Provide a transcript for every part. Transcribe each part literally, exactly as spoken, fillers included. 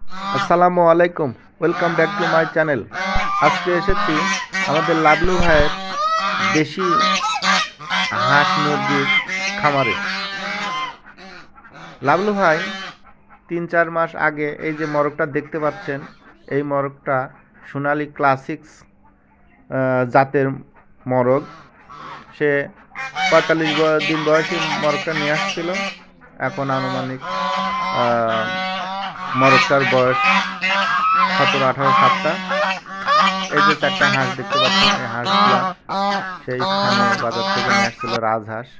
আসসালামু আলাইকুম, welcome back to my channel. আজকে এসেছি আমাদের লাবলু ভাইয়ের দেশি হাঁস মুরগির খামারে। লাবলু ভাই তিন চার মাস আগে এই যে মরগটা দেখতে পাচ্ছেন, এই মরগটা সোনালী ক্লাসিক্স জাতের মরগ। সে পঁয়তাল্লিশ দিন বয়সী মরগটা নিয়ে আসছিল। এখন আনুমানিক মরগটার বয়স সতেরো আঠারো সপ্তাহ। এই যে চারটা হাঁস দেখতে পাচ্ছেন, এই হাঁসগুলা সেই স্থানীয় বাজার থেকে নিয়ে আসছিল রাজহাঁস।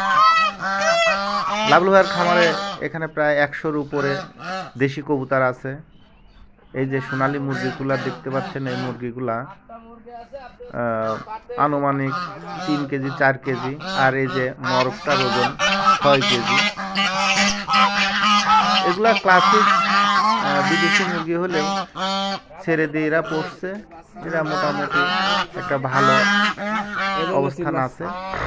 লাবলু ভাইয়ের খামারে এখানে প্রায় একশোর উপরে দেশি কবুতর আছে। এই যে সোনালী মুরগিগুলা দেখতে পাচ্ছেন, এই মুরগিগুলা আনুমানিক তিন কেজি চার কেজি, আর এই যে মরগটার ওজন ছয় কেজি। এগুলা ক্লাসিক বিদেশি মুরগি হলেও ছেড়ে দিয়ে এরা পড়ছে, এরা মোটামুটি একটা ভালো অবস্থান আছে,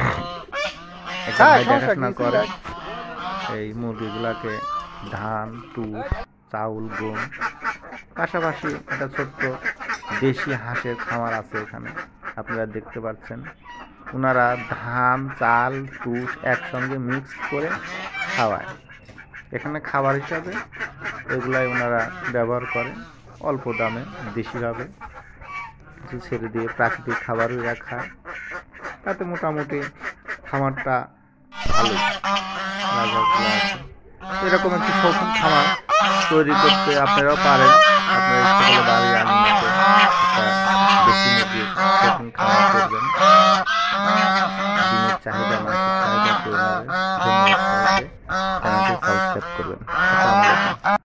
দেখাশোনা করে। এই মুরগিগুলাকে ধান, তুষ, চাউল, গম, পাশাপাশি একটা ছোট্ট দেশি হাঁসের খামার আছে এখানে, আপনারা দেখতে পাচ্ছেন। ওনারা ধান, চাল, তুষ একসঙ্গে মিক্স করে খাওয়ায়। এখানে খাবার হিসাবে এগুলাই ওনারা ব্যবহার করে অল্প দামে, দেশিভাবে কিছু ছেড়ে দিয়ে প্রাকৃতিক খাবারও এরা খায়। তাতে মোটামুটি খামারটা ভালো। এরকম একটি শৌখিন খামার তৈরি করতে আপনারাও পারেন। আপনারা ইচ্ছে করলে বাড়ির আঙিনাতে একটা দেশি মুরগির শৌখিন খামার করবেন। দিনের চাহিদা মাসিক চাহিদা পূরণ হবে। ধন্যবাদ সবাইকে, চ্যানেলটি সাবস্ক্রাইব করবেন। আসসালামু আলাইকুম।